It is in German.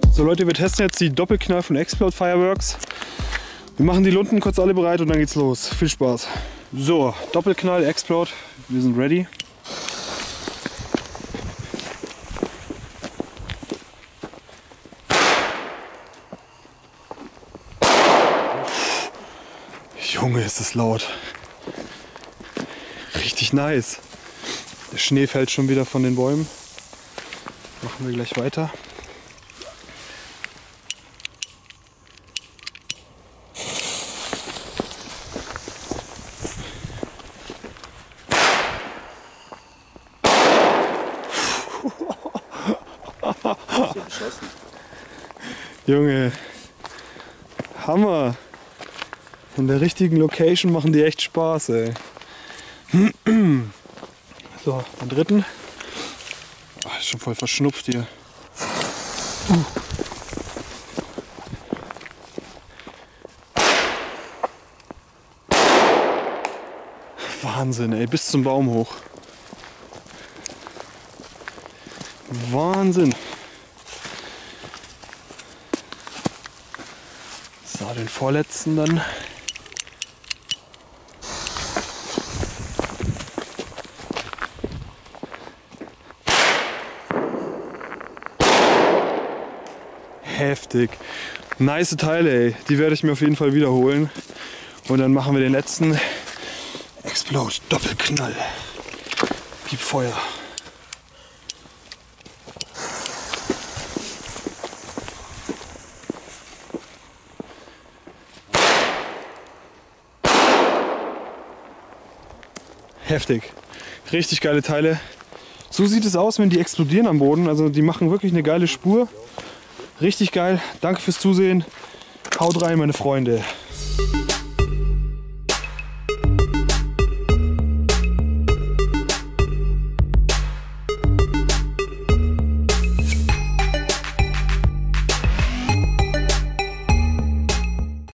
So Leute, wir testen jetzt die Doppelknall von Explode Fireworks. Wir machen die Lunten kurz alle bereit und dann geht's los. Viel Spaß. So, Doppelknall Explode, wir sind ready. Junge, ist das laut. Richtig nice. Der Schnee fällt schon wieder von den Bäumen. Machen wir gleich weiter. Junge, Hammer. In der richtigen Location machen die echt Spaß, ey. So, den dritten. Oh, ist schon voll verschnupft hier. Wahnsinn, ey, bis zum Baum hoch. Wahnsinn. So, den vorletzten dann. Heftig. Nice Teile, ey. Die werde ich mir auf jeden Fall wiederholen. Und dann machen wir den letzten Explode Doppelknall. Gib Feuer. Heftig. Richtig geile Teile. So sieht es aus, wenn die explodieren am Boden. Also die machen wirklich eine geile Spur. Richtig geil. Danke fürs Zusehen. Haut rein, meine Freunde.